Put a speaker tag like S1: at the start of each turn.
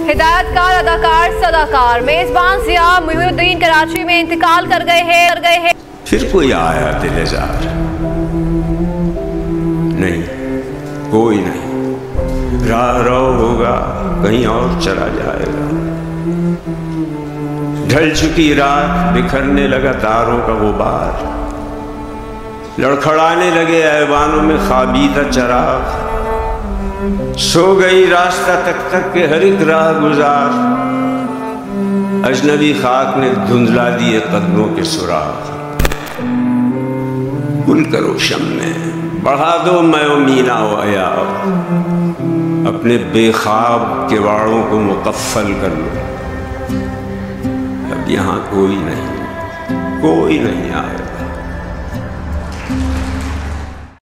S1: हिदायतकार, अदाकार, सदाकार मेजबान जिया मुहिउद्दीन कराची में इंतकाल कर गए हैं।
S2: फिर कोई आया दिलेजार? नहीं, कोई नहीं। राह रो होगा, कहीं और चला जाएगा। ढल चुकी रात, बिखरने लगा तारों का गुबार, लड़खड़ाने लगे ऐवानों में खाबीदा चराग। सो गई रास्ता तक तक के हर एक राह गुजार, अजनबी खाक ने धुंधला दिए कदमों के सुराग। गुल करो शम्मे, बढ़ा दो मैं मीना आया, अपने बेखाब किवाड़ों को मुकफ्फल कर लो। अब यहाँ कोई नहीं आया।